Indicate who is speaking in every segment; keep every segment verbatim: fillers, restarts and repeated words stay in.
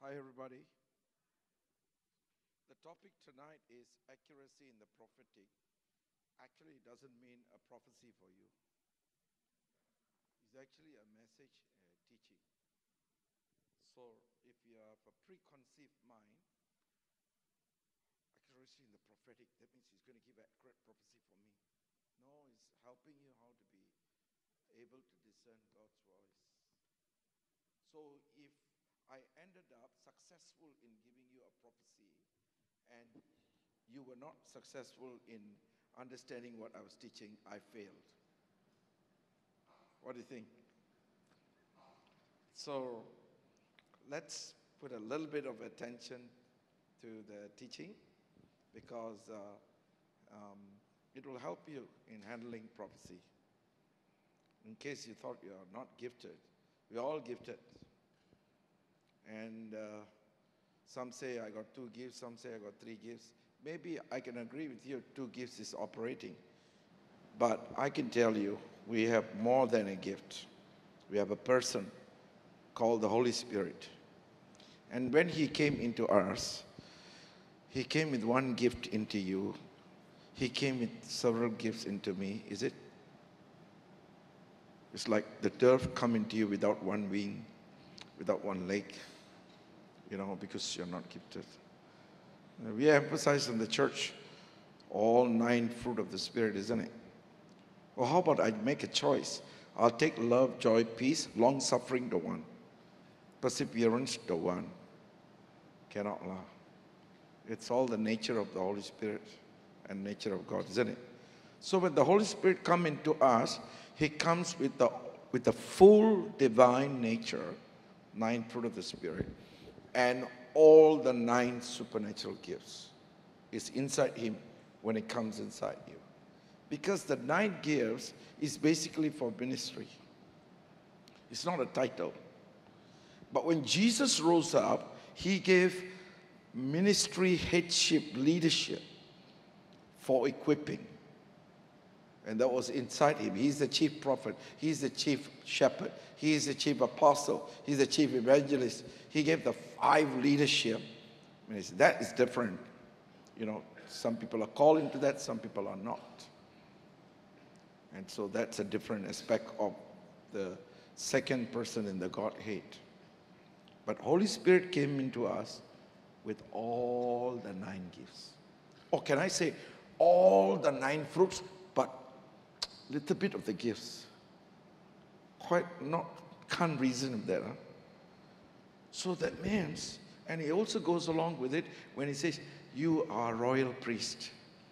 Speaker 1: Hi, everybody. The topic tonight is accuracy in the prophetic. Actually, it doesn't mean a prophecy for you. It's actually a message uh, teaching. So, if you have a preconceived mind, accuracy in the prophetic, that means he's going to give accurate prophecy for me. No, it's helping you how to be able to discern God's voice. So, if I ended up successful in giving you a prophecy and you were not successful in understanding what I was teaching, I failed. What do you think? So let's put a little bit of attention to the teaching because uh, um, it will help you in handling prophecy. In case you thought you are not gifted, we are all gifted. And uh, some say I got two gifts, some say I got three gifts. Maybe I can agree with you, two gifts is operating. But I can tell you, we have more than a gift. We have a person called the Holy Spirit. And when he came into us, he came with one gift into you. He came with several gifts into me, is it? It's like the dove come into you without one wing, without one leg. You know, because you're not gifted. We emphasize in the church all nine fruit of the Spirit, isn't it? Well, how about I make a choice? I'll take love, joy, peace, long-suffering, the one. Perseverance, the one. Cannot lie. It's all the nature of the Holy Spirit and nature of God, isn't it? So when the Holy Spirit comes into us, he comes with the, with the full divine nature, nine fruit of the Spirit. And all the nine supernatural gifts is inside him when it comes inside you. Because the nine gifts is basically for ministry. It's not a title. But when Jesus rose up, he gave ministry, headship, leadership for equipping. And that was inside him. He's the chief prophet. He's the chief shepherd. He is the chief apostle. He's the chief evangelist. He gave the five leadership. I mean, that is different. You know, some people are called into that, some people are not. And so that's a different aspect of the second person in the Godhead. But Holy Spirit came into us with all the nine gifts. Or can I say all the nine fruits, but little bit of the gifts. Quite not, can't reason with that. Huh? So that means, and he also goes along with it when he says, you are royal priest.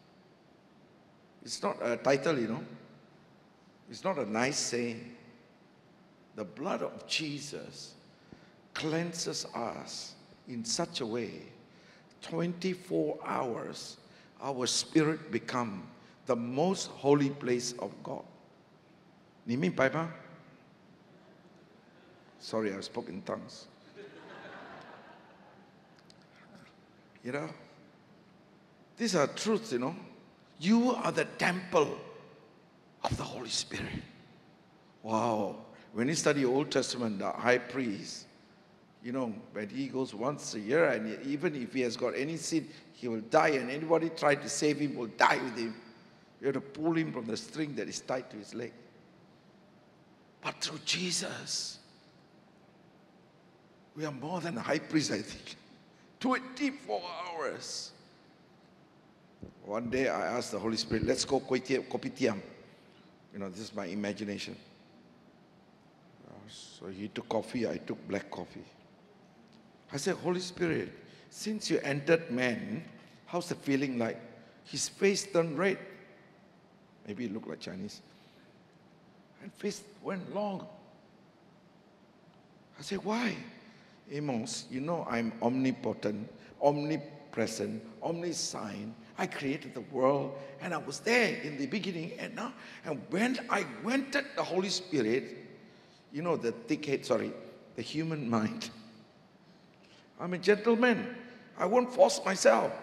Speaker 1: It's not a title, you know. It's not a nice saying. The blood of Jesus cleanses us in such a way, twenty-four hours, our spirit become the most holy place of God. 你明白吗? Sorry, I spoke in tongues. You know, these are truths, you know. You are the temple of the Holy Spirit. Wow. When you study Old Testament, the high priest, you know, when he goes once a year, and even if he has got any sin, he will die, and anybody try to save him will die with him. You have to pull him from the string that is tied to his leg. But through Jesus, we are more than a high priest, I think. twenty-four hours. One day I asked the Holy Spirit, let's go kopitiam. You know, this is my imagination. So he took coffee, I took black coffee. I said, Holy Spirit, since you entered man, how's the feeling like? His face turned red. Maybe it looked like Chinese. And face went long. I said, why? Amos, you know I'm omnipotent, omnipresent, omniscient. I created the world and I was there in the beginning and now. And when I went at the Holy Spirit, you know, the thick head, sorry, the human mind. I'm a gentleman. I won't force myself.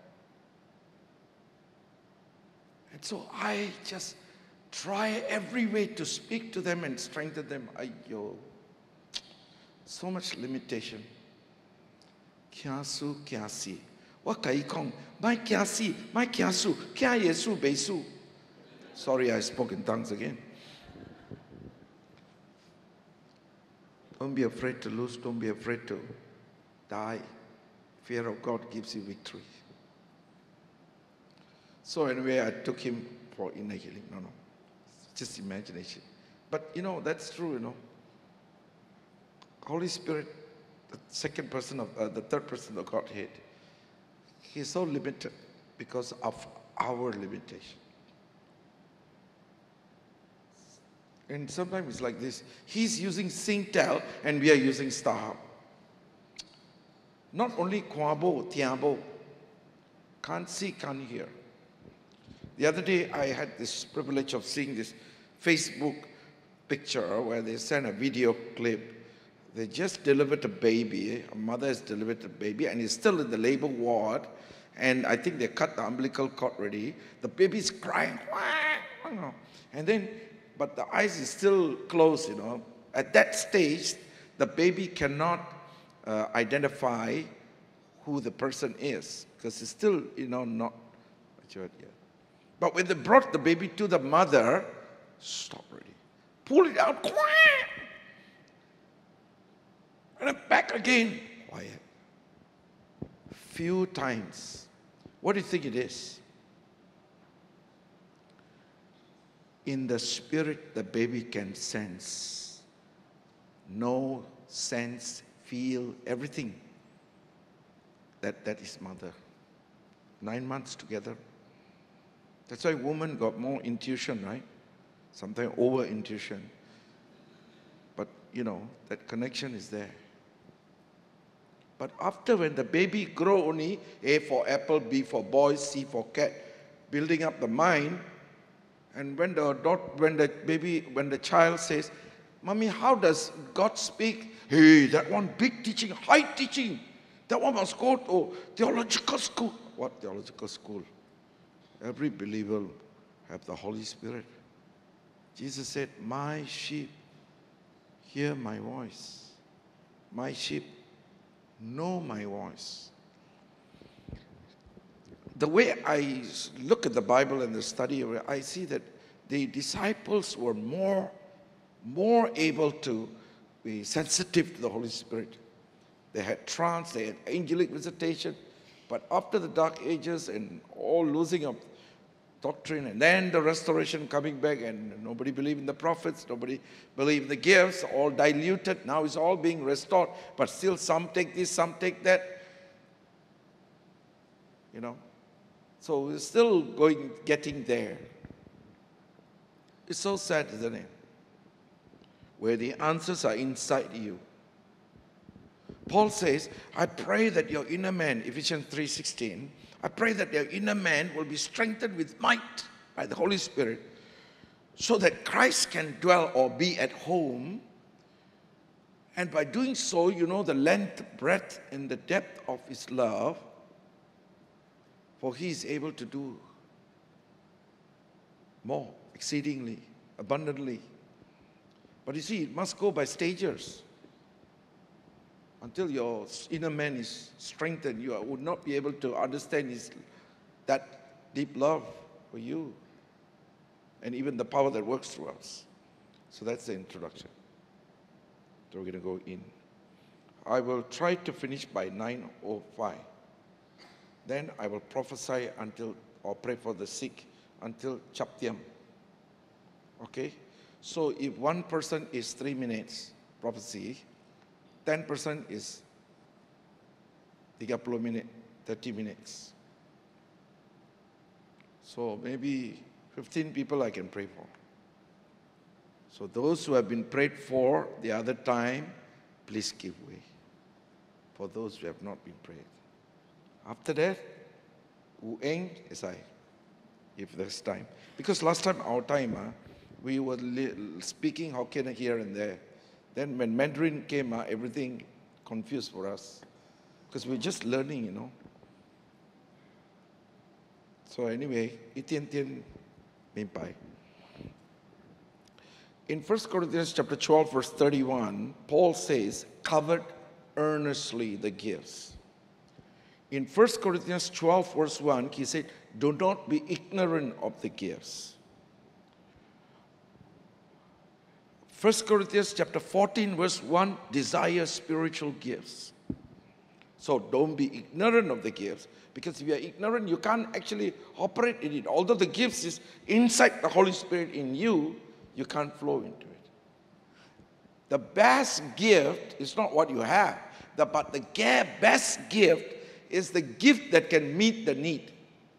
Speaker 1: And so I just try every way to speak to them and strengthen them. Ayyo. So much limitation. kia su kia si. What kai kong? My kia si, my kia su, kia yesu besu. Sorry, I spoke in tongues again. Don't be afraid to lose. Don't be afraid to die. Fear of God gives you victory. So anyway, I took him for inner healing. No, no. It's just imagination. But, you know, that's true, you know. Holy Spirit, the second person of, uh, the third person of Godhead, he is so limited because of our limitation. And sometimes it's like this. He's using Singtel and we are using StarHub. Not only Kwabo, Tiabo, can't see, can't hear. The other day I had this privilege of seeing this Facebook picture where they sent a video clip. They just delivered a baby, a mother has delivered a baby and is still in the labor ward, and I think they cut the umbilical cord already. The baby's crying, and then, but the eyes is still closed, you know. At that stage, the baby cannot uh, identify who the person is, because it's still, you know, not matured yet. But when they brought the baby to the mother, stop already. Pull it out, and then back again, quiet. Few times. What do you think it is? In the spirit, the baby can sense, know, sense, feel, everything. That, that is mother. Nine months together. That's why women got more intuition, right? Sometimes over intuition. But, you know, that connection is there. But after, when the baby grow only, A for apple, B for boy, C for cat, building up the mind, and when the dot, when the baby, when the child says, "Mommy, how does God speak?" Hey, that one big teaching, high teaching. That one must go to theological school. What theological school? Every believer have the Holy Spirit. Jesus said, "My sheep hear my voice. My sheep know my voice." The way I look at the Bible and the study, I see that the disciples were more, more able to be sensitive to the Holy Spirit. They had trance, they had angelic visitation. But after the dark ages and all losing of doctrine, and then the restoration coming back, and nobody believed in the prophets, nobody believed in the gifts, all diluted. Now it's all being restored, but still some take this, some take that. You know, so we're still going, getting there. It's so sad, isn't it? Where the answers are inside you. Paul says, "I pray that your inner man," Ephesians three sixteen, "I pray that your inner man will be strengthened with might by the Holy Spirit, so that Christ can dwell or be at home. And by doing so, you know the length, breadth, and the depth of his love, for he is able to do more, exceedingly, abundantly." But you see, it must go by stages. Until your inner man is strengthened, you would not be able to understand his, that deep love for you, and even the power that works through us. So that's the introduction. So we're going to go in. I will try to finish by nine oh five. Then I will prophesy until, or pray for the sick until Chaptiam. Okay? So if one person is three minutes prophecy, ten percent is thirty minutes, thirty minutes. So maybe fifteen people I can pray for. So those who have been prayed for the other time, please give way. For those who have not been prayed. After that, Wu Eng is I, if there's time. Because last time, our time, uh, we were speaking Hokkien here and there. Then when Mandarin came, uh, everything confused for us. Because we're just learning, you know. So anyway, itian tian mimpai. In First Corinthians chapter twelve, verse thirty-one, Paul says, "Covered earnestly the gifts." In First Corinthians twelve, verse one, he said, do not be ignorant of the gifts. First Corinthians chapter fourteen, verse one, desire spiritual gifts. So don't be ignorant of the gifts, because if you are ignorant, you can't actually operate in it. Although the gifts is inside the Holy Spirit in you, you can't flow into it. The best gift is not what you have, the, but the best gift is the gift that can meet the need.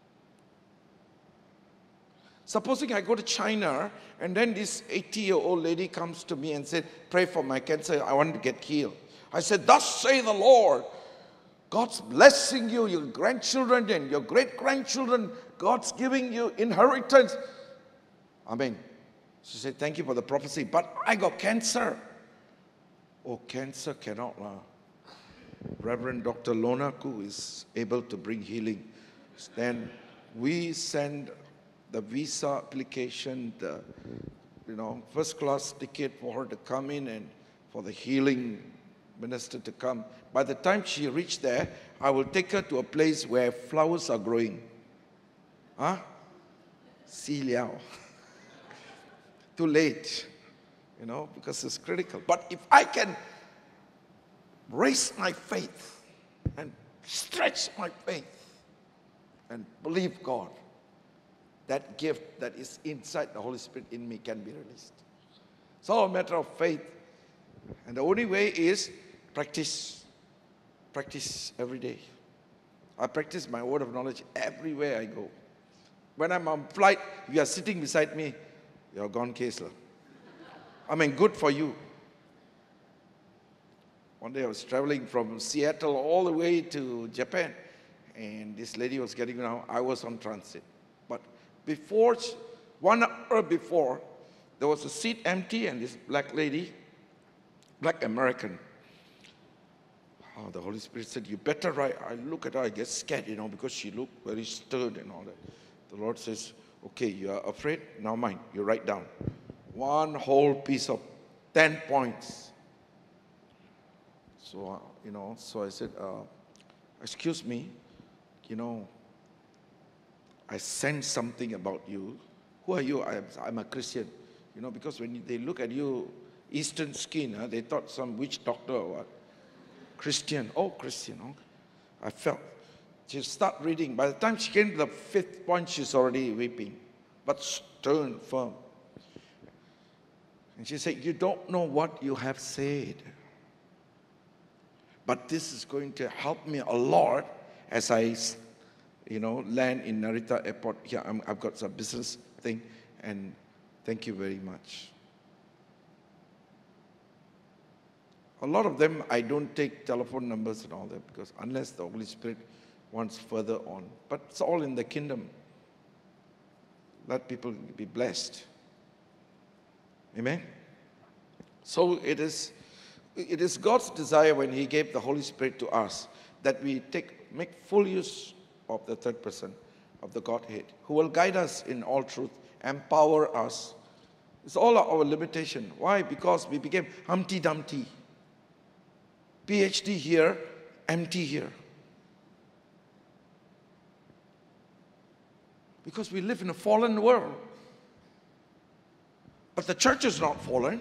Speaker 1: Supposing I go to China, and then this eighty-year-old lady comes to me and said, pray for my cancer, I want to get healed. I said, thus say the Lord, God's blessing you, your grandchildren and your great-grandchildren, God's giving you inheritance. Amen. She said, thank you for the prophecy, but I got cancer. Oh, cancer cannot. Uh, Reverend Doctor Lonaku is able to bring healing. Then we send the visa application, the you know, first class ticket for her to come in and for the healing minister to come. By the time she reached there, I will take her to a place where flowers are growing. Huh? Si liao. Too late, you know, because it's critical. But if I can raise my faith and stretch my faith and believe God, that gift that is inside the Holy Spirit in me can be released. It's all a matter of faith. And the only way is practice. Practice every day. I practice my word of knowledge everywhere I go. When I'm on flight, if you are sitting beside me, you're gone, Kesler. I mean, good for you. One day I was traveling from Seattle all the way to Japan, and this lady was getting around. I was on transit. But before, one hour before, there was a seat empty, and this black lady, black American, oh, the Holy Spirit said, you better write. I look at her, I get scared, you know, because she looked very stern and all that. The Lord says, okay, you are afraid? Now mind, you write down. One whole piece of ten points. So, uh, you know, so I said, uh, excuse me, you know, I sense something about you. Who are you? I'm, I'm a Christian. You know, because when they look at you, Eastern skin, huh, they thought some witch doctor or what. Christian. Oh, Christian. Okay. I felt. She start reading. By the time she came to the fifth point, she's already weeping. But stern, firm. And she said, you don't know what you have said. But this is going to help me a lot as I, you know, land in Narita Airport. Here, I'm, I've got some business thing. And thank you very much. A lot of them, I don't take telephone numbers and all that, because unless the Holy Spirit wants further on. But it's all in the kingdom. Let people be blessed. Amen? So it is, it is God's desire when He gave the Holy Spirit to us that we take, make full use of the third person of the Godhead, who will guide us in all truth, empower us. It's all our limitation. Why? Because we became Humpty Dumpty. P H D here, empty here. Because we live in a fallen world. But the church is not fallen.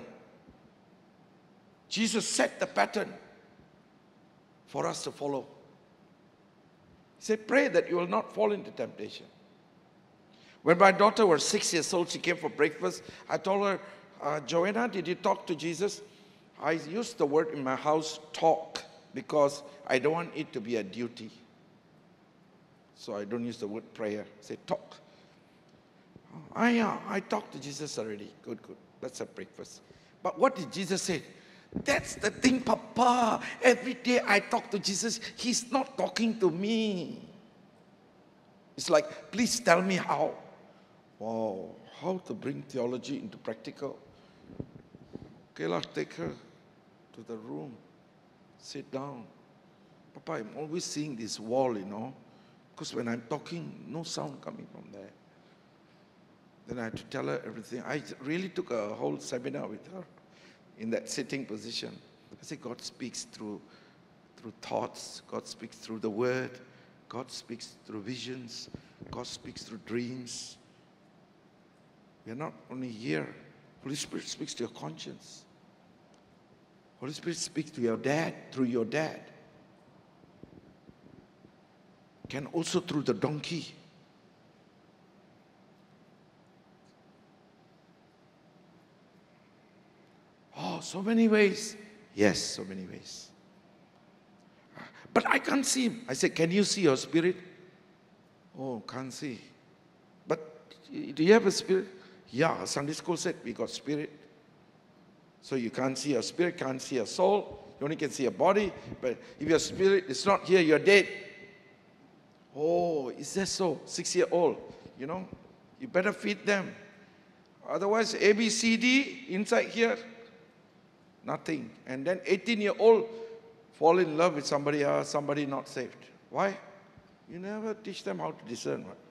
Speaker 1: Jesus set the pattern for us to follow. He said, pray that you will not fall into temptation. When my daughter was six years old, she came for breakfast. I told her, uh, Joanna, did you talk to Jesus? I use the word in my house, talk, because I don't want it to be a duty. So I don't use the word prayer. I say talk. Oh, yeah, I talked to Jesus already. Good, good. Let's have breakfast. But what did Jesus say? That's the thing, Papa. Every day I talk to Jesus. He's not talking to me. It's like, please tell me how. Wow, how to bring theology into practical. Okay, let's take her to the room. Sit down. Papa, I'm always seeing this wall, you know. Because when I'm talking, no sound coming from there. Then I had to tell her everything. I really took a whole seminar with her in that sitting position. I said, God speaks through, through thoughts. God speaks through the word. God speaks through visions. God speaks through dreams. We are not only here. Holy Spirit speaks to your conscience. Holy Spirit speaks to your dad through your dad. Can also through the donkey. Oh, so many ways. Yes, so many ways. But I can't see him. I said, can you see your spirit? Oh, can't see. But do you have a spirit? Yeah, Sunday school said we got spirit. So you can't see your spirit, can't see your soul. You only can see your body. But if your spirit is not here, you're dead. Oh, is that so? Six-year-old, you know, you better feed them. Otherwise, A, B, C, D inside here, nothing. And then eighteen-year-old fall in love with somebody else, somebody not saved. Why? You never teach them how to discern. What?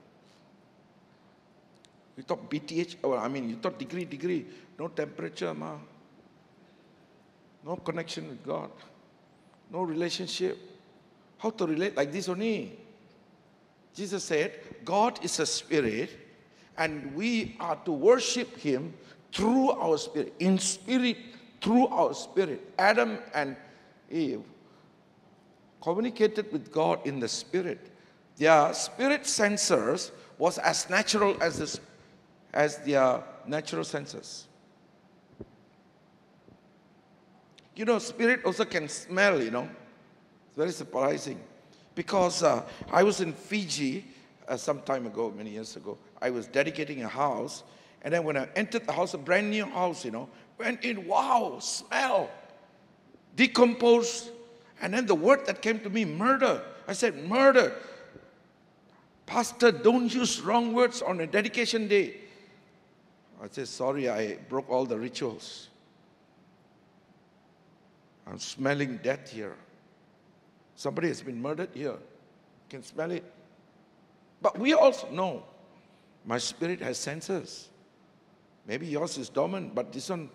Speaker 1: You taught B T H, oh, I mean, you taught degree, degree, no temperature, ma. No connection with God. No relationship. How to relate like this only? Jesus said, God is a spirit, and we are to worship him through our spirit. In spirit, through our spirit. Adam and Eve communicated with God in the spirit. Their spirit sensors was as natural as, this, as their natural senses. You know, spirit also can smell, you know. It's very surprising. Because uh, I was in Fiji uh, some time ago, many years ago. I was dedicating a house. And then when I entered the house, a brand new house, you know, went in, wow, smell, decomposed. And then the word that came to me, murder. I said, murder. Pastor, don't use wrong words on a dedication day. I said, sorry, I broke all the rituals. I'm smelling death here. Somebody has been murdered here. You can smell it. But we also know my spirit has senses. Maybe yours is dormant, but this one.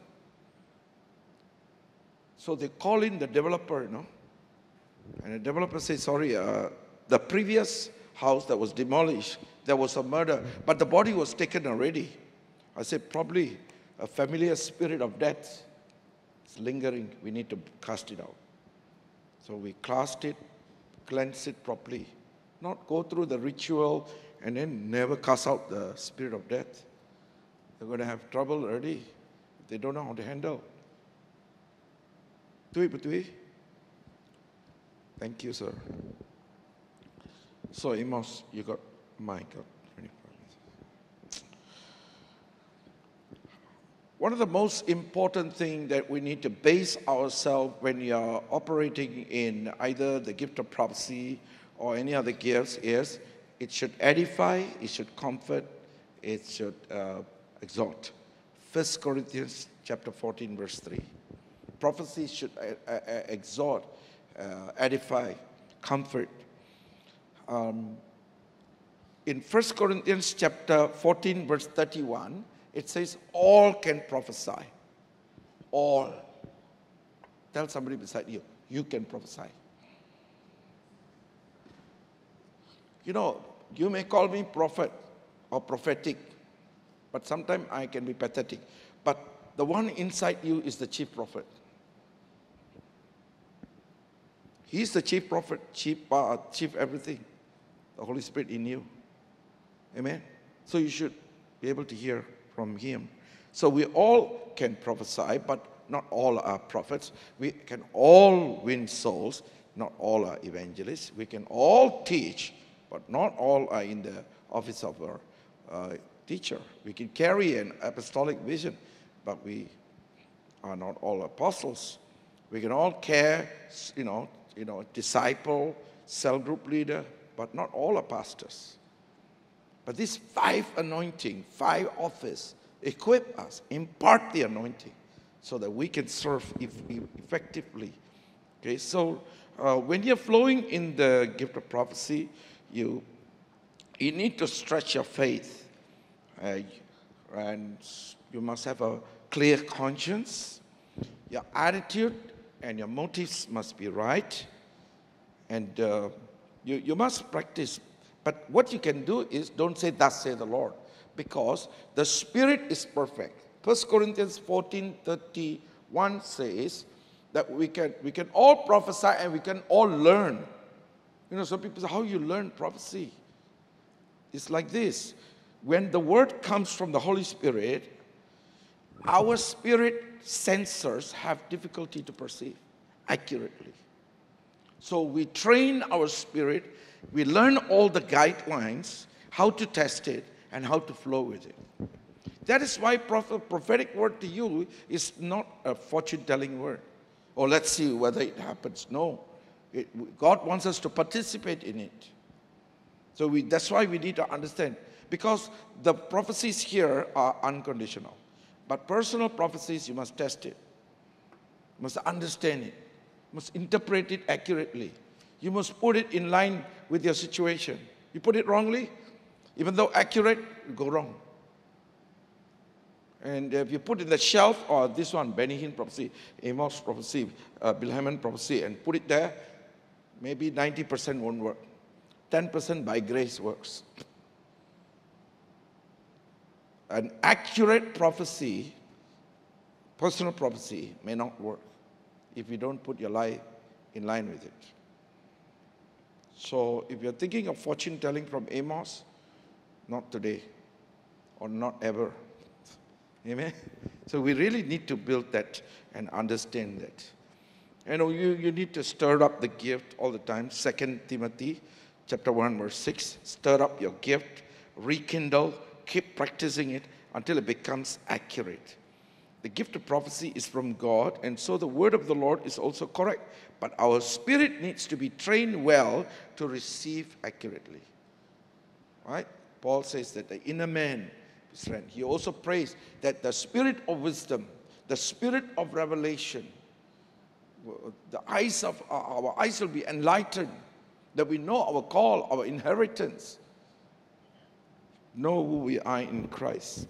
Speaker 1: So they call in the developer, you know. And the developer says, sorry, uh, the previous house that was demolished, there was a murder, but the body was taken already. I said, probably a familiar spirit of death is lingering. We need to cast it out. So we cast it, cleanse it properly. Not go through the ritual and then never cast out the spirit of death. They're going to have trouble already if they don't know how to handle. Tui Putui. Thank you, sir. So, Amos, you got mic up. One of the most important things that we need to base ourselves when you are operating in either the gift of prophecy or any other gifts is it should edify, it should comfort, it should uh, exhort. First Corinthians chapter fourteen, verse three. Prophecy should uh, uh, exhort, uh, edify, comfort. Um, in First Corinthians chapter fourteen, verse thirty-one, it says, all can prophesy. All. Tell somebody beside you, you can prophesy. You know, you may call me prophet or prophetic, but sometimes I can be pathetic. But the one inside you is the chief prophet. He's the chief prophet, chief, uh, chief everything. The Holy Spirit in you. Amen? So you should be able to hear from him. So we all can prophesy, but not all are prophets. We can all win souls. Not all are evangelists. We can all teach, but not all are in the office of a uh, teacher. We can carry an apostolic vision, but we are not all apostles. We can all care, you know, you know, disciple, cell group leader, but not all are pastors. But these five anointing, five office, equip us, impart the anointing so that we can serve effectively. Okay, so uh, when you're flowing in the gift of prophecy, you, you need to stretch your faith. Uh, and you must have a clear conscience. Your attitude and your motives must be right. And uh, You, you must practice. But what you can do is don't say, thus say the Lord, because the Spirit is perfect. First Corinthians fourteen thirty-one says that we can, we can all prophesy and we can all learn. You know, some people say, how you learn prophecy? It's like this. When the word comes from the Holy Spirit, our spirit sensors have difficulty to perceive accurately. So we train our spirit, we learn all the guidelines, how to test it, and how to flow with it. That is why prophet, prophetic word to you is not a fortune-telling word. Or let's see whether it happens. No. It, God wants us to participate in it. So we, that's why we need to understand. Because the prophecies here are unconditional. But personal prophecies, you must test it. You must understand it. You must interpret it accurately. You must put it in line with your situation. You put it wrongly, even though accurate, you go wrong. And if you put in the shelf, or this one, Benny Hinn prophecy, Amos prophecy, uh, Bilhaman prophecy, and put it there, maybe ninety percent won't work. ten percent by grace works. An accurate prophecy, personal prophecy, may not work if you don't put your life in line with it. So if you're thinking of fortune telling from Amos, not today, or not ever. Amen? So we really need to build that and understand that. You know, you, you need to stir up the gift all the time. Second Timothy chapter one, verse six. Stir up your gift, rekindle, keep practicing it until it becomes accurate. The gift of prophecy is from God, and so the word of the Lord is also correct. But our spirit needs to be trained well to receive accurately. Right? Paul says that the inner man is strength. He also prays that the spirit of wisdom, the spirit of revelation, the eyes of our eyes will be enlightened, that we know our call, our inheritance, know who we are in Christ.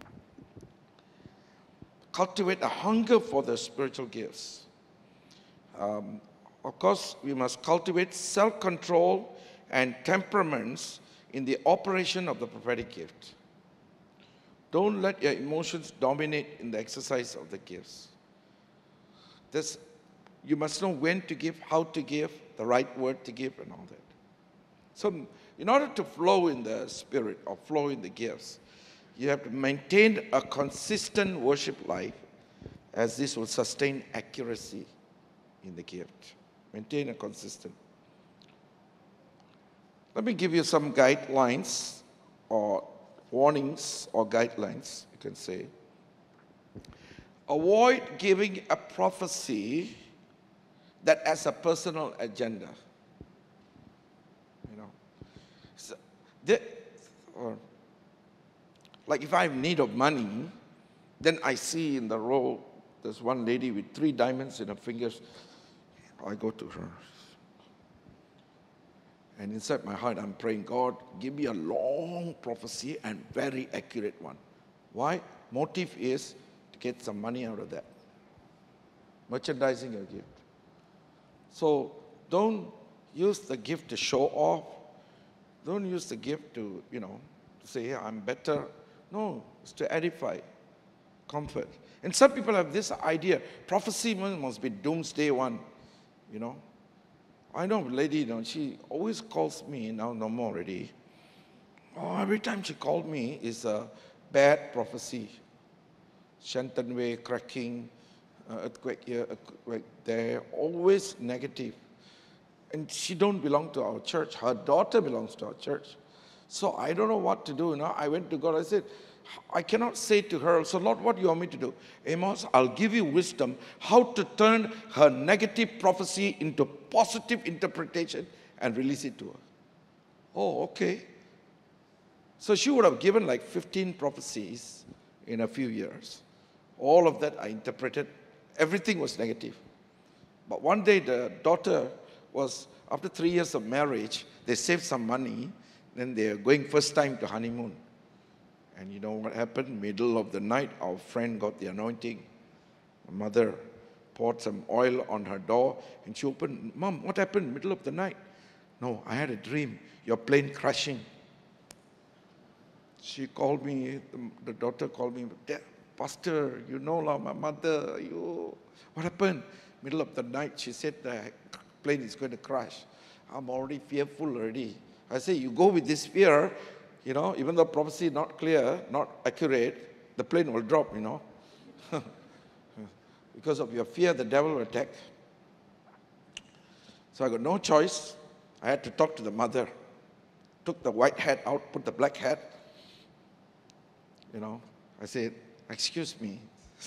Speaker 1: Cultivate a hunger for the spiritual gifts. Um, of course, we must cultivate self-control and temperaments in the operation of the prophetic gift. Don't let your emotions dominate in the exercise of the gifts. This, you must know when to give, how to give, the right word to give, and all that. So in order to flow in the spirit or flow in the gifts, you have to maintain a consistent worship life, as this will sustain accuracy in the gift. Maintain a consistent. Let me give you some guidelines or warnings or guidelines, you can say. Avoid giving a prophecy that has a personal agenda. You know, so the, or like if I have need of money, then I see in the row, there's one lady with three diamonds in her fingers. I go to her. And inside my heart, I'm praying, God, give me a long prophecy and very accurate one. Why? Motive is to get some money out of that. Merchandising your gift. So don't use the gift to show off. Don't use the gift to, you know, to say, yeah, I'm better. No, it's to edify, comfort. And some people have this idea, prophecy must be doomsday one, you know. I know a lady, you know, she always calls me, now no more already. Oh, every time she called me is a bad prophecy. Shentonway cracking, uh, earthquake here, earthquake there, always negative. And she don't belong to our church. Her daughter belongs to our church. So I don't know what to do. You know, I went to God, I said, I cannot say to her, so Lord, what do you want me to do? Amos, I'll give you wisdom how to turn her negative prophecy into positive interpretation and release it to her. Oh, okay. So she would have given like fifteen prophecies in a few years. All of that I interpreted. Everything was negative. But one day the daughter was, after three years of marriage, they saved some money. Then they're going first time to honeymoon. And you know what happened? Middle of the night, our friend got the anointing. My mother poured some oil on her door, and she opened, Mom, what happened? Middle of the night. No, I had a dream. Your plane crashing. She called me, the, the daughter called me, Pastor, you know, la, my mother, you, what happened? Middle of the night, she said the plane is going to crash. I'm already fearful already. I say, you go with this fear, you know, even though prophecy not clear, not accurate, the plane will drop, you know. Because of your fear, the devil will attack. So I got no choice. I had to talk to the mother. Took the white hat out, put the black hat. You know, I said, excuse me.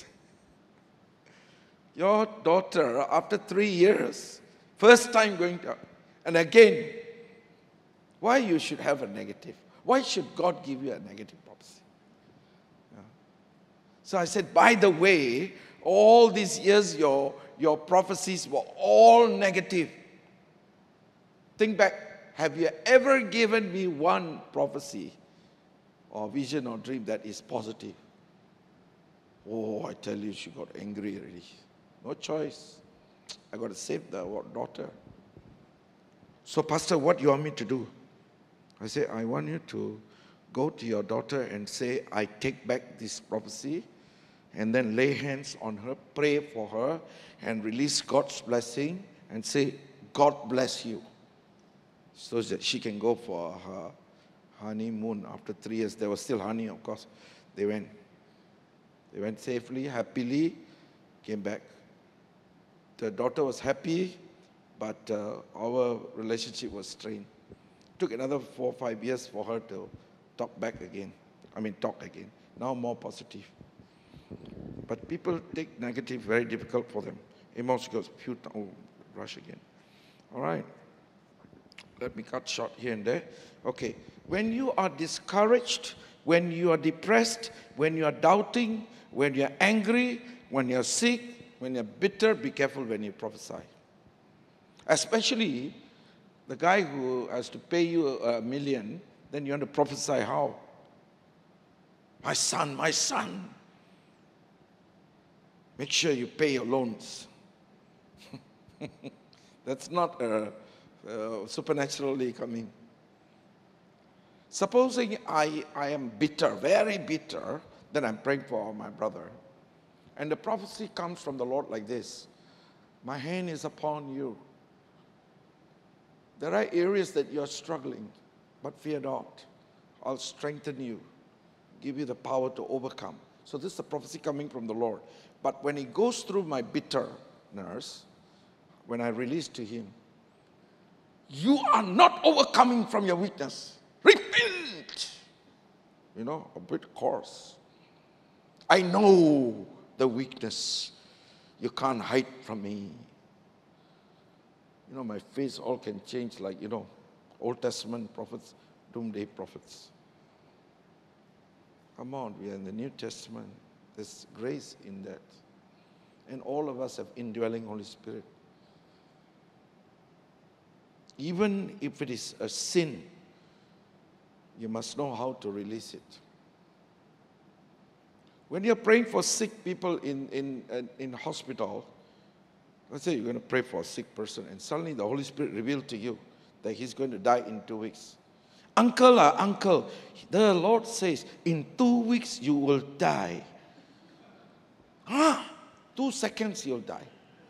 Speaker 1: Your daughter, after three years, first time going to, and again, why you should have a negative? Why should God give you a negative prophecy? Yeah. So I said, by the way, all these years your, your prophecies were all negative. Think back, have you ever given me one prophecy or vision or dream that is positive? Oh, I tell you, she got angry already. No choice. I got to save the daughter. So, Pastor, what do you want me to do? I say, I want you to go to your daughter and say, I take back this prophecy, and then lay hands on her, pray for her, and release God's blessing, and say, God bless you. So that she can go for her honeymoon after three years. There was still honey, of course. They went. They went safely, happily, came back. The daughter was happy, but uh, our relationship was strained. Took another four or five years for her to talk back again. I mean, talk again. Now more positive. But people take negative, very difficult for them. Amos goes, few oh, rush again. All right. Let me cut short here and there. Okay. When you are discouraged, when you are depressed, when you are doubting, when you are angry, when you are sick, when you are bitter, be careful when you prophesy. Especially the guy who has to pay you a million, then you want to prophesy how? My son, my son. Make sure you pay your loans. That's not uh, uh, supernaturally coming. Supposing I, I am bitter, very bitter, then I'm praying for my brother. And the prophecy comes from the Lord like this. My hand is upon you. There are areas that you're struggling, but fear not. I'll strengthen you, give you the power to overcome. So this is a prophecy coming from the Lord. But when he goes through my bitterness, when I release to him, you are not overcoming from your weakness. Repent! You know, a bit coarse. I know the weakness. You can't hide from me. You know, my face all can change like, you know, Old Testament prophets, doomsday prophets. Come on, we are in the New Testament. There's grace in that. And all of us have indwelling Holy Spirit. Even if it is a sin, you must know how to release it. When you're praying for sick people in, in, in, in hospital, let's say you're going to pray for a sick person, and suddenly the Holy Spirit revealed to you that he's going to die in two weeks. Uncle, uh, uncle, the Lord says, in two weeks you will die. Huh? Two seconds you'll die.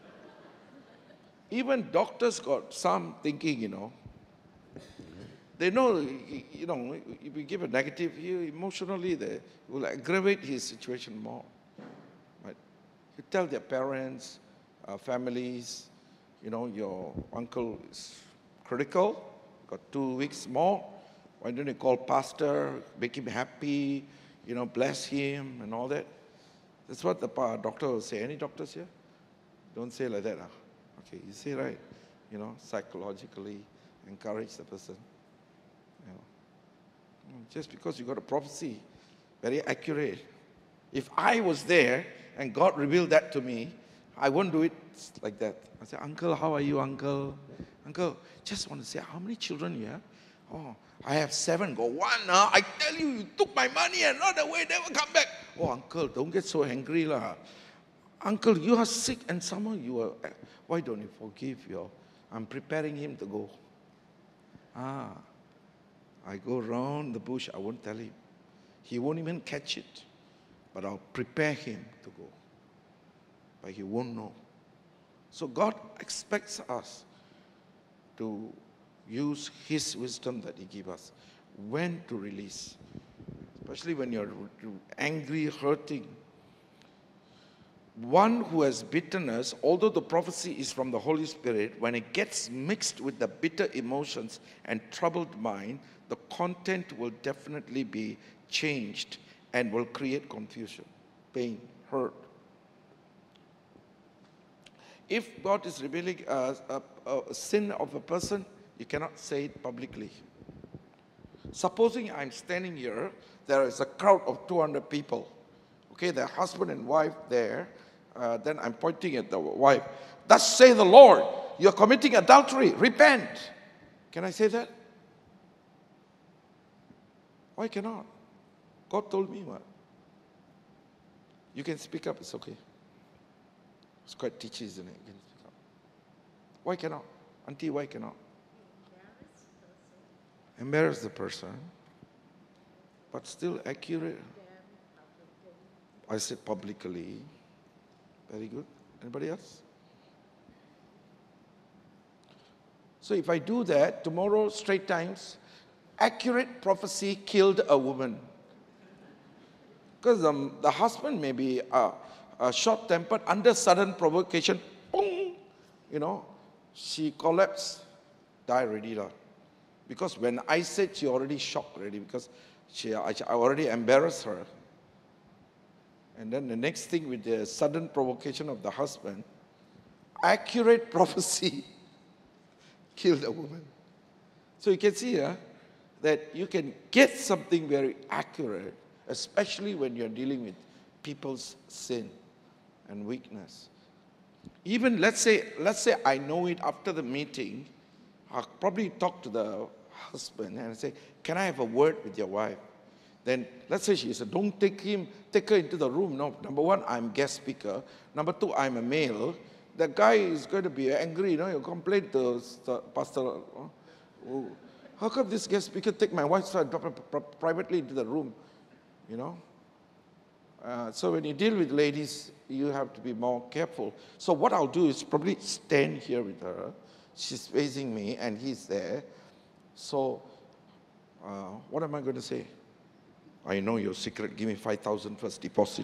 Speaker 1: Even doctors got some thinking, you know. They know, you know, if you give a negative, you emotionally, they will aggravate his situation more. Right? You tell their parents, uh, families, you know, your uncle is critical, got two weeks more. Why don't you call pastor, make him happy, you know, bless him and all that? That's what the doctor will say. Any doctors here? Don't say like that. Huh? Okay, you say right. You know, psychologically encourage the person. You know, just because you got a prophecy, very accurate. If I was there and God revealed that to me, I won't do it like that. I say, Uncle, how are you, Uncle? Uncle, just want to say, how many children you have? Oh, I have seven. Go one. Huh? I tell you, you took my money and run away, never come back. Oh, Uncle, don't get so angry, lah. Uncle, you are sick and somehow you are. Why don't you forgive your? I'm preparing him to go. Ah, I go round the bush, I won't tell him. He won't even catch it. But I'll prepare him to go. But he won't know. So God expects us to use His wisdom that He gives us. When to release. Especially when you're angry, hurting. One who has bitterness, although the prophecy is from the Holy Spirit, when it gets mixed with the bitter emotions and troubled mind, the content will definitely be changed and will create confusion, pain, hurt. If God is revealing a, a, a sin of a person, you cannot say it publicly. Supposing I'm standing here, there is a crowd of two hundred people. Okay, the husband and wife there. Uh, then I'm pointing at the wife. Thus say the Lord, you're committing adultery. Repent. Can I say that? Why cannot? God told me what? You can speak up, it's okay. It's quite teachy, isn't it? You can speak up. Why cannot? Auntie, why cannot? Embarrass the person. But still accurate. I said publicly. Very good. Anybody else? So if I do that, tomorrow, Straight Times, accurate prophecy killed a woman. Because um, the husband may be uh, uh, short-tempered, under sudden provocation, boom, you know, she collapsed, die already. La. Because when I said, she already shocked already, because she, I, I already embarrassed her. And then the next thing, with the sudden provocation of the husband, accurate prophecy killed a woman. So you can see uh, that you can get something very accurate, especially when you're dealing with people's sin and weakness. Even let's say, let's say I know it after the meeting, I'll probably talk to the husband and say, can I have a word with your wife? Then let's say she said, don't take him, take her into the room. No, number one, I'm guest speaker. Number two, I'm a male. The guy is going to be angry, you know, he'll complain to the pastor. Oh, how come this guest speaker take my wife privately into the room? You know? Uh, so when you deal with ladies, you have to be more careful. So what I'll do is probably stand here with her. She's facing me and he's there. So uh, what am I going to say? I know your secret. Give me five thousand first deposit.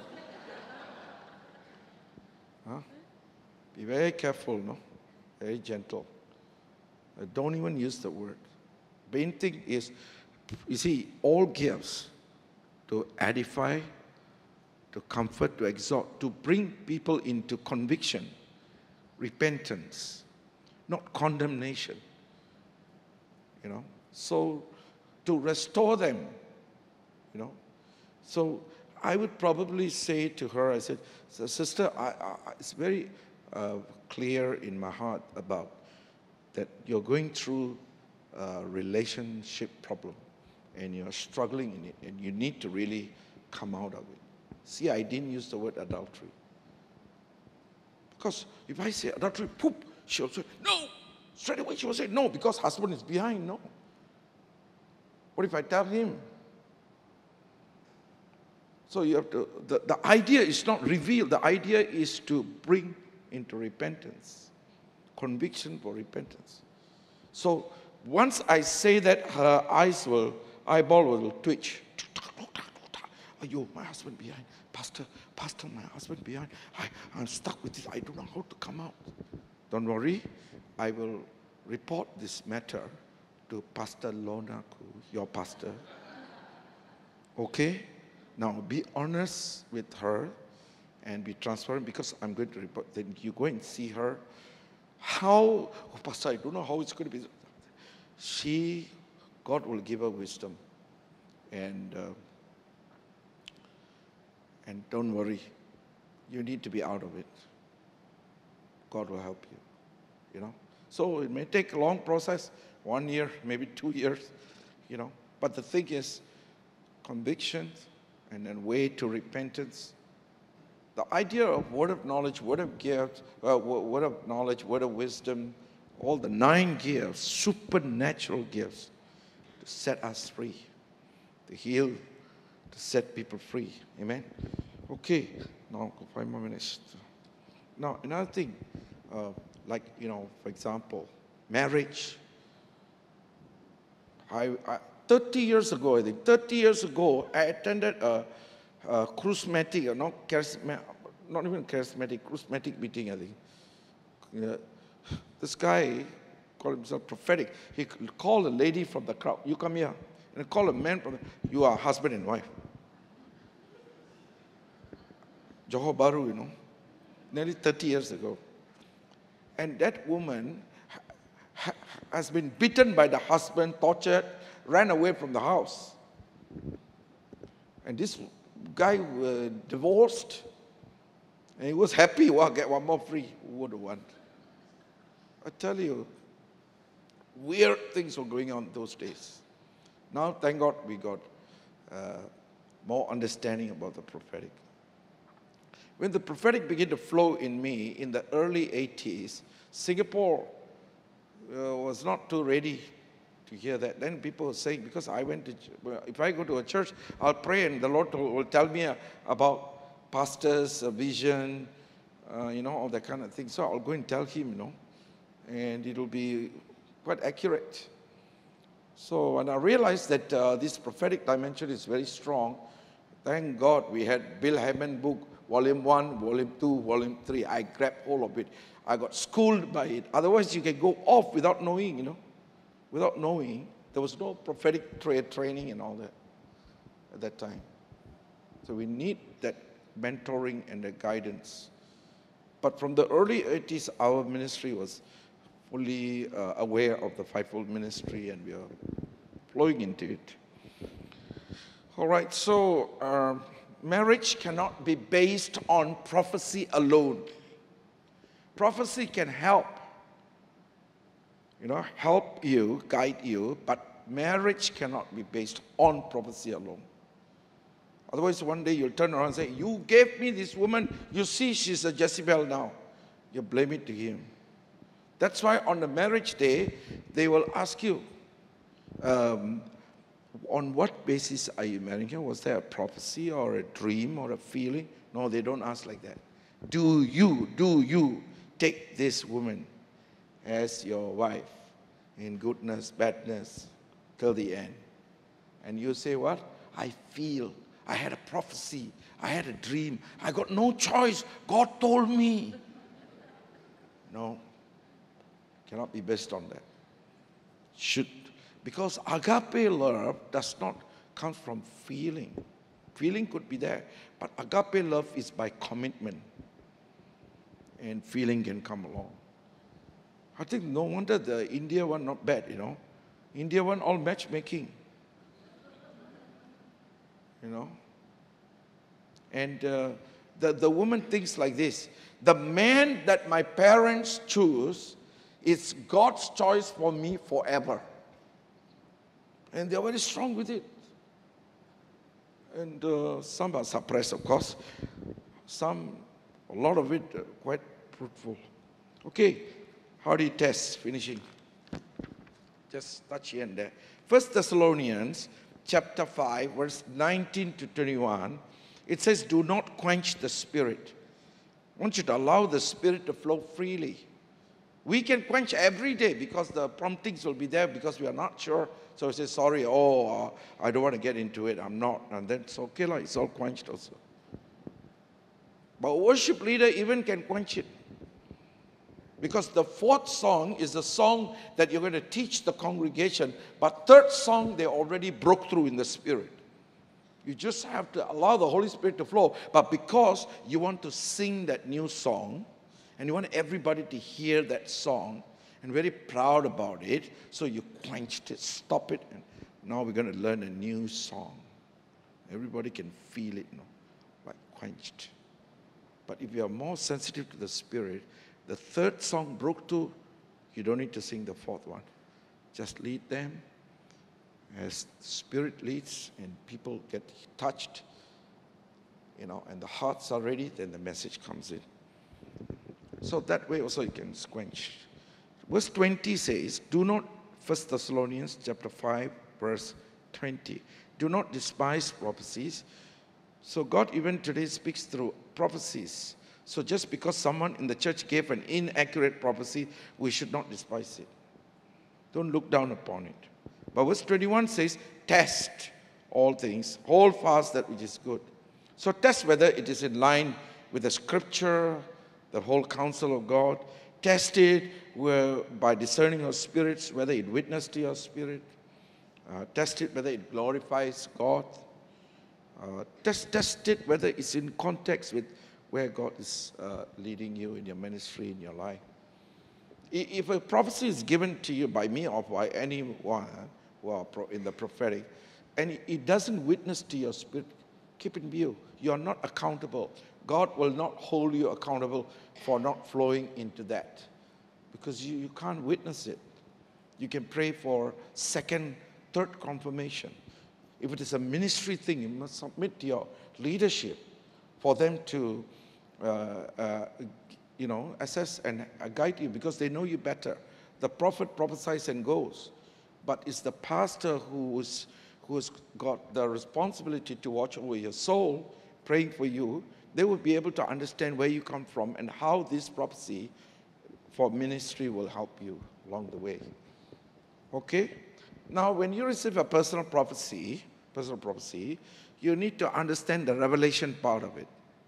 Speaker 1: Huh? Be very careful, no? Very gentle. Uh, don't even use the word. Main thing is, you see, all gifts to edify, to comfort, to exhort, to bring people into conviction, repentance, not condemnation. You know, so to restore them. You know, so I would probably say to her, I said, sister, I, I, it's very uh, clear in my heart about that you're going through a relationship problem and you're struggling in it and you need to really come out of it. See, I didn't use the word adultery. Because if I say adultery, poop, she'll say, no. Straight away she will say, no, because husband is behind, no. What if I tell him? So you have to, the, the idea is not revealed. The idea is to bring into repentance, conviction for repentance. So once I say that, her eyes will, eyeball will twitch. Ayo, my husband behind. Pastor, Pastor, my husband behind. I, I'm stuck with this. I don't know how to come out. Don't worry. I will report this matter to Pastor Lorna, your pastor. Okay? Now, be honest with her and be transparent because I'm going to report. Then you go and see her. How, oh, Pastor, I don't know how it's going to be. She, God will give her wisdom. And, uh, and don't worry. You need to be out of it. God will help you. You know? So it may take a long process, one year, maybe two years, you know. But the thing is, conviction and then way to repentance. The idea of word of knowledge, word of gift, uh, word of knowledge, word of wisdom, all the nine gifts, supernatural gifts, to set us free, to heal, to set people free. Amen? Okay, now five more minutes. Now, another thing, uh, like, you know, for example, marriage. I, I, thirty years ago, I think, thirty years ago, I attended a, a charismatic, or not charismatic, not even charismatic, charismatic meeting, I think. Uh, this guy called himself prophetic. He called a lady from the crowd, you come here. And called a man from the, you are husband and wife. Johor Bahru, you know, nearly thirty years ago. And that woman ha has been beaten by the husband, tortured, ran away from the house. And this guy was divorced, and he was happy, well, get one more free. Who would want? I tell you, weird things were going on those days. Now, thank God, we got uh, more understanding about the prophetic. When the prophetic began to flow in me in the early eighties, Singapore uh, was not too ready to hear that. Then people were saying, because I went to, if I go to a church, I'll pray and the Lord will tell me about pastors, a vision, uh, you know, all that kind of thing. So I'll go and tell him, you know, and it'll be quite accurate. So when I realized that uh, this prophetic dimension is very strong, thank God we had Bill Hammond book, volume one, volume two, volume three. I grabbed hold of it. I got schooled by it. Otherwise, you can go off without knowing, you know. Without knowing, there was no prophetic tra training and all that at that time. So we need that mentoring and the guidance. But from the early eighties, our ministry was fully uh, aware of the fivefold ministry, and we are flowing into it. All right, so uh, marriage cannot be based on prophecy alone. Prophecy can help, you know, help you, guide you, but marriage cannot be based on prophecy alone. Otherwise, one day you'll turn around and say, you gave me this woman, you see she's a Jezebel now. You blame it to him. That's why on the marriage day, they will ask you, um, on what basis are you marrying her? Was there a prophecy or a dream or a feeling? No, they don't ask like that. Do you, do you take this woman as your wife in goodness, badness, till the end? And you say what? I feel, I had a prophecy, I had a dream, I got no choice, God told me. No, cannot be based on that. Should, because agape love does not come from feeling. Feeling could be there, but agape love is by commitment. And feeling can come along. I think no wonder the India one not bad, you know. India one all matchmaking. You know. And uh, the, the woman thinks like this. The man that my parents choose is God's choice for me forever. And they're very strong with it. And uh, some are suppressed, of course. Some, a lot of it, uh, quite fruitful. Okay, how do you test? Finishing. Just touch here and there. First Thessalonians chapter five, verse nineteen to twenty-one. It says, do not quench the spirit. I want you to allow the spirit to flow freely. We can quench every day because the promptings will be there because we are not sure. So we say, sorry, oh, uh, I don't want to get into it. I'm not. And then it's okay, like, it's all quenched also. But a worship leader even can quench it. Because the fourth song is the song that you're going to teach the congregation. But third song, they already broke through in the spirit. You just have to allow the Holy Spirit to flow. But because you want to sing that new song, and you want everybody to hear that song, and very proud about it, so you quenched it, stop it, and now we're going to learn a new song. Everybody can feel it, you know, like quenched. But if you are more sensitive to the Spirit, the third song broke through, you don't need to sing the fourth one. Just lead them as the Spirit leads and people get touched, you know, and the hearts are ready, then the message comes in. So that way also you can quench. Verse twenty says, do not, First Thessalonians chapter five, verse twenty. Do not despise prophecies. So God even today speaks through prophecies. So just because someone in the church gave an inaccurate prophecy, we should not despise it. Don't look down upon it. But verse twenty-one says, test all things, hold fast that which is good. So test whether it is in line with the scripture, the whole counsel of God. Test it where, by discerning your spirits, whether it witnessed to your spirit. Uh, test it whether it glorifies God. Uh, test, test it whether it's in context with where God is uh, leading you in your ministry, in your life. If a prophecy is given to you by me or by anyone who are in the prophetic, and it doesn't witness to your spirit, keep in view, you are not accountable. God will not hold you accountable for not flowing into that, because you, you can't witness it. You can pray for second, third confirmation. If it is a ministry thing, you must submit to your leadership for them to, uh, uh, you know, assess and guide you, because they know you better. The prophet prophesies and goes, but it's the pastor who is who has got the responsibility to watch over your soul, praying for you. They will be able to understand where you come from and how this prophecy for ministry will help you along the way. Okay? Now, when you receive a personal prophecy, personal prophecy, you need to understand the revelation part of it,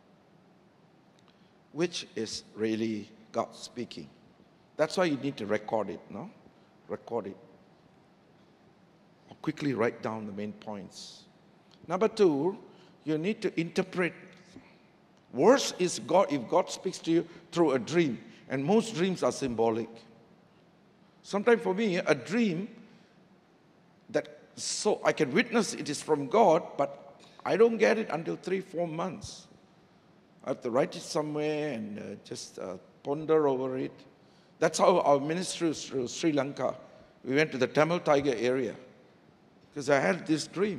Speaker 1: which is really God speaking. That's why you need to record it, no? Record it. Or quickly write down the main points. Number two, you need to interpret. Worse is God if God speaks to you through a dream, and most dreams are symbolic. Sometimes for me, a dream that so I can witness it is from God, but I don't get it until three, four months. I have to write it somewhere and uh, just uh, ponder over it. That's how our ministry was through Sri Lanka. We went to the Tamil Tiger area because I had this dream.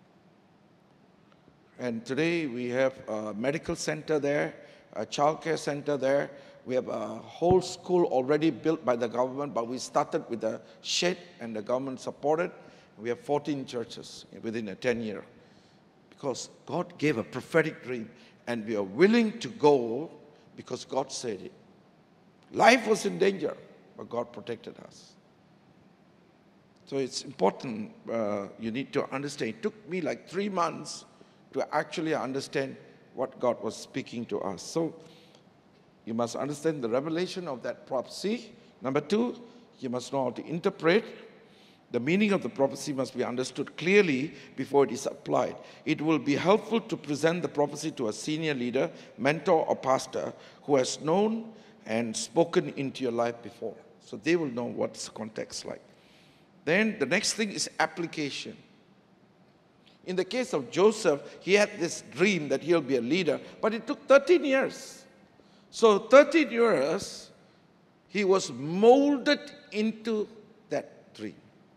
Speaker 1: And today we have a medical center there, a childcare center there. We have a whole school already built by the government, but we started with a shed and the government supported. We have fourteen churches within a ten year. Because God gave a prophetic dream and we are willing to go because God said it. Life was in danger, but God protected us. So it's important, uh, you need to understand. It took me like three months to actually understand what God was speaking to us. So you must understand the revelation of that prophecy. Number two, you must know how to interpret. The meaning of the prophecy must be understood clearly before it is applied. It will be helpful to present the prophecy to a senior leader, mentor, or pastor who has known and spoken into your life before. So they will know what's the context like. Then the next thing is application. In the case of Joseph, he had this dream that he'll be a leader, but it took thirteen years. So thirteen years, he was molded into that dream.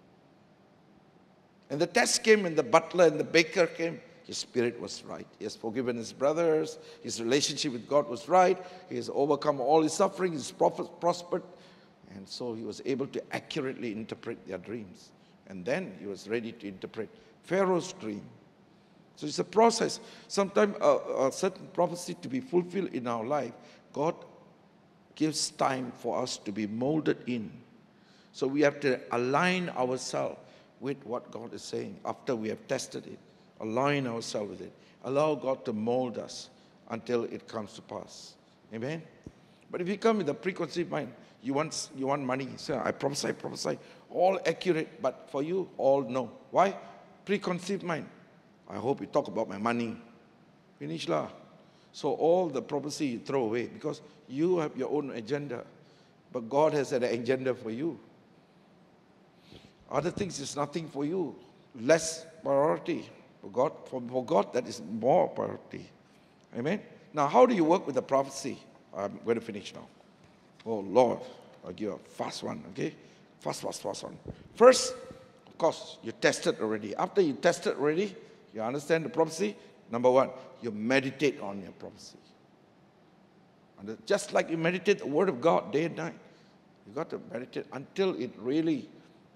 Speaker 1: And the test came and the butler and the baker came. His spirit was right. He has forgiven his brothers. His relationship with God was right. He has overcome all his suffering. He's prospered. And so he was able to accurately interpret their dreams. And then he was ready to interpret Pharaoh's dream. So it's a process. Sometimes a, a certain prophecy to be fulfilled in our life, God gives time for us to be molded in. So we have to align ourselves with what God is saying after we have tested it. Align ourselves with it. Allow God to mold us until it comes to pass. Amen? But if you come with a preconceived mind, you want, you want money. So I prophesy, prophesy. All accurate, but for you, all no. Why? Preconceived mind. I hope you talk about my money. Finish lah. So all the prophecy you throw away because you have your own agenda. But God has an agenda for you. Other things is nothing for you. Less priority. For God, for, for God, that is more priority. Amen? Now, how do you work with the prophecy? I'm going to finish now. Oh, Lord, I'll give you a fast one, okay? Fast, fast, fast one. First, of course, you tested already. After you tested already, you understand the prophecy. Number one, you meditate on your prophecy. And just like you meditate the Word of God day and night, you got to meditate until it really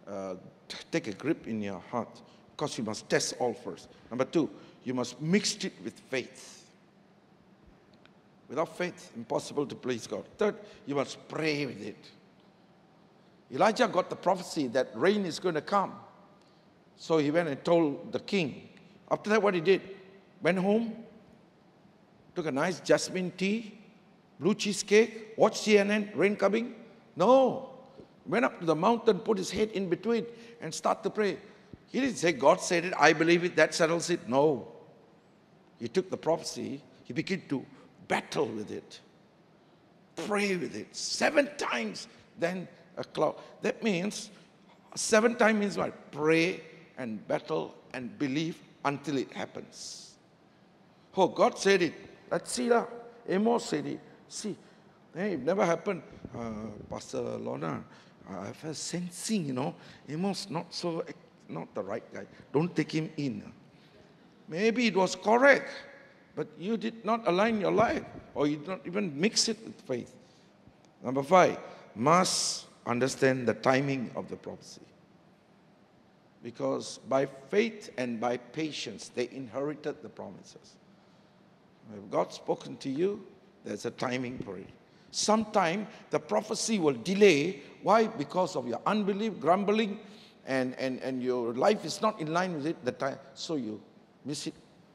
Speaker 1: uh, t- take a grip in your heart, because you must test all first. Number two, you must mix it with faith. Without faith, impossible to please God. Third, you must pray with it. Elijah got the prophecy that rain is going to come. So he went and told the king. After that, what he did? Went home, took a nice jasmine tea, blue cheesecake, watched C N N, rain coming. No. Went up to the mountain, put his head in between, and started to pray. He didn't say, God said it, I believe it, that settles it. No. He took the prophecy, he began to battle with it, pray with it. Seven times, then a cloud. That means, seven times means what? Pray and battle and believe until it happens. Oh, God said it. Let's see lah. Amos said it. See, hey, it never happened. Uh, Pastor Lorna, I have a sensing, you know, Amos not so, not the right guy. Don't take him in. Maybe it was correct, but you did not align your life, or you did not even mix it with faith. Number five, must understand the timing of the prophecy. Because by faith and by patience, they inherited the promises. If God's spoken to you, there's a timing for it. Sometime the prophecy will delay. Why? Because of your unbelief, grumbling, and, and, and your life is not in line with it. The time, so you miss it.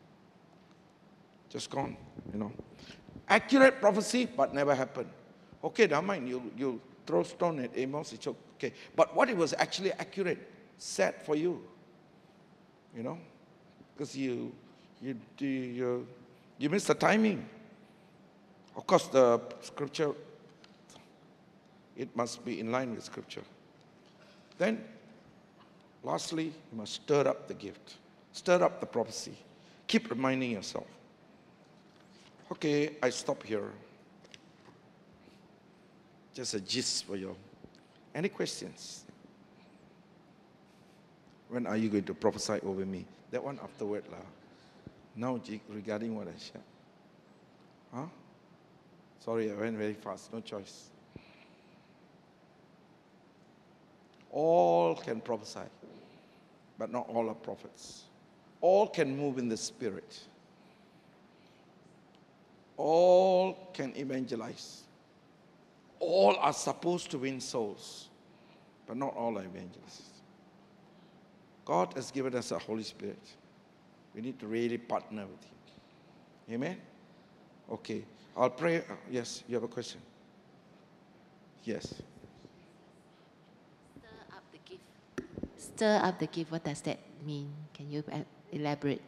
Speaker 1: Just gone, you know. Accurate prophecy, but never happened. Okay, don't mind. You, you throw stone at Amos, it's okay. But what it was actually accurate, sad for you, you know, because you, you, you, you miss the timing. Of course, the scripture, it must be in line with scripture. Then, lastly, you must stir up the gift. Stir up the prophecy. Keep reminding yourself. Okay, I stop here. Just a gist for you. Any questions? When are you going to prophesy over me? That one afterward lah. Now regarding what I shared. Huh? Sorry, I went very fast. No choice. All can prophesy, but not all are prophets. All can move in the Spirit. All can evangelize. All are supposed to win souls, but not all are evangelists. God has given us a Holy Spirit. We need to really partner with Him. Amen? Okay. I'll pray. Uh, yes, you have a question? Yes.
Speaker 2: Stir up the gift. Stir up the gift. What does that mean? Can you elaborate?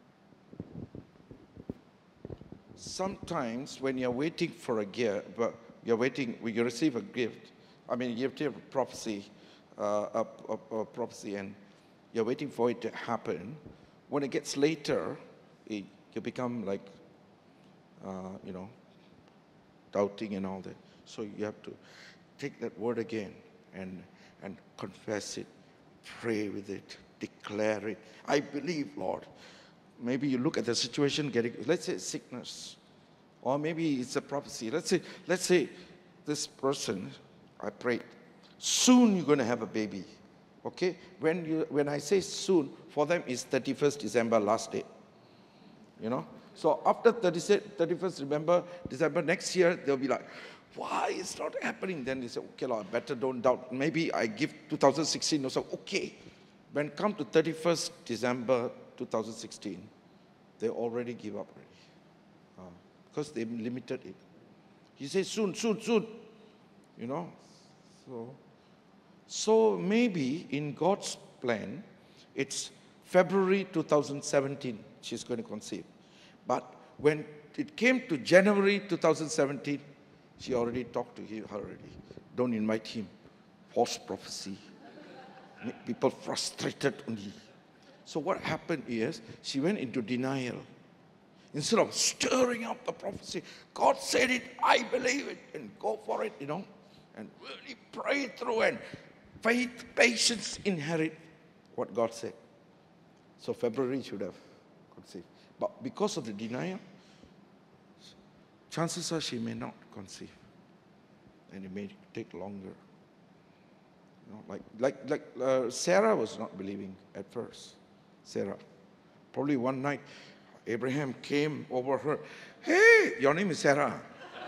Speaker 1: Sometimes when you're waiting for a gift, but you're waiting, when you receive a gift, I mean, you have a prophecy, uh, a, a, a prophecy, and you're waiting for it to happen. When it gets later, it, you become like, uh, you know, doubting and all that. So you have to take that word again and and confess it, pray with it, declare it. I believe, Lord. Maybe you look at the situation getting, let's say sickness, or maybe it's a prophecy. Let's say, let's say this person, I prayed, soon you're going to have a baby. Okay? When you when I say soon, for them it's thirty-first December, last day. You know? So after thirty-first December, December next year, they'll be like, why it's not happening? Then they say, okay, Lord, better don't doubt. Maybe I give two thousand sixteen or so. Okay. When come to thirty-first December two thousand sixteen, they already give up already. Uh, because they limited it. He says soon, soon, soon. You know? So, so maybe in God's plan, it's February two thousand seventeen, she's going to conceive. But when it came to January two thousand seventeen, she already talked to him already. Don't invite him. False prophecy. Make people frustrated only. So what happened is, she went into denial. Instead of stirring up the prophecy, God said it, I believe it, and go for it, you know, and really pray through, and faith, patience, inherit what God said. So February should have conceived. But because of the denial, chances are she may not conceive. And it may take longer. You know, like like like uh, Sarah was not believing at first. Sarah, probably one night, Abraham came over her. Hey, your name is Sarah.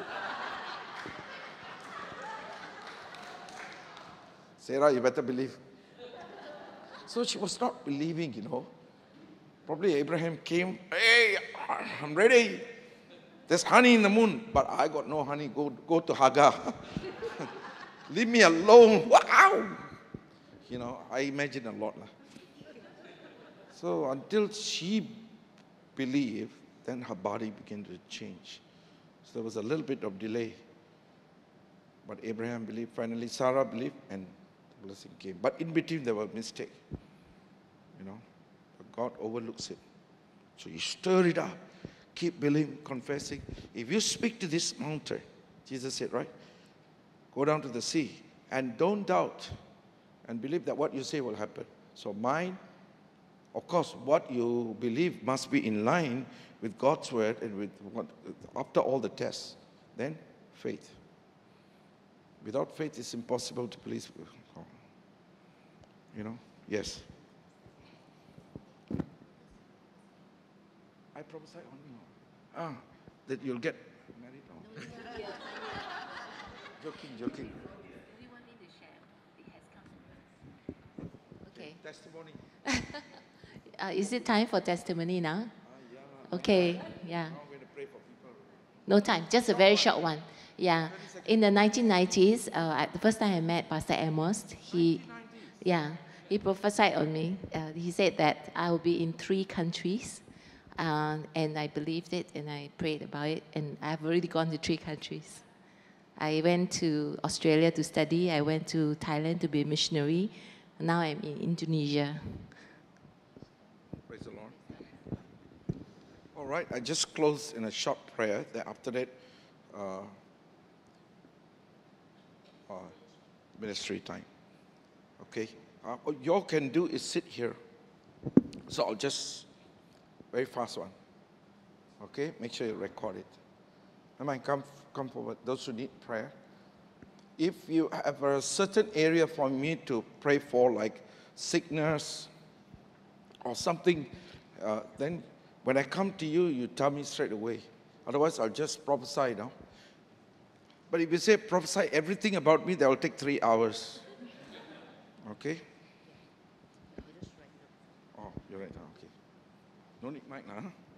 Speaker 1: Sarah, you better believe. So she was not believing, you know. Probably Abraham came. Hey, I'm ready. There's honey in the moon, but I got no honey. Go, go to Hagar. Leave me alone. Wow. You know, I imagine a lot. So until she believed, then her body began to change. So there was a little bit of delay. But Abraham believed, finally Sarah believed, and the blessing came. But in between there was a mistake. You know, but God overlooks it. So you stir it up. Keep believing, confessing. If you speak to this mountain, Jesus said, right? Go down to the sea and don't doubt and believe that what you say will happen. So mine, of course, what you believe must be in line with God's word and with what, after all the tests, then faith. Without faith, it's impossible to please. You know? Yes. I prophesy on you. Ah, that you'll get married. No. Joking, joking.
Speaker 2: Do you want me to share? It has come. Okay.
Speaker 1: Testimony.
Speaker 2: Uh, is it time for testimony now?
Speaker 1: Ah, yeah.
Speaker 2: Okay, yeah.
Speaker 1: Now I'm going to pray for people.
Speaker 2: No time, just a very short one. Yeah. In the nineteen nineties, uh, at the first time I met Pastor Amos, he, yeah, he prophesied on me. Uh, he said that I will be in three countries. Uh, and I believed it, and I prayed about it, and I've already gone to three countries. I went to Australia to study. I went to Thailand to be a missionary. Now I'm in Indonesia.
Speaker 1: Praise the Lord. All right, I just close in a short prayer. Then after that, uh, uh, ministry time. Okay? Uh, what you all can do is sit here. So I'll just... Very fast one. Okay? Make sure you record it. I might come, come forward. Those who need prayer. If you have a certain area for me to pray for, like sickness or something, uh, then when I come to you, you tell me straight away. Otherwise, I'll just prophesy now. But if you say prophesy everything about me, that will take three hours. Okay? Oh, you're right now. Okay. No need mic now. Huh?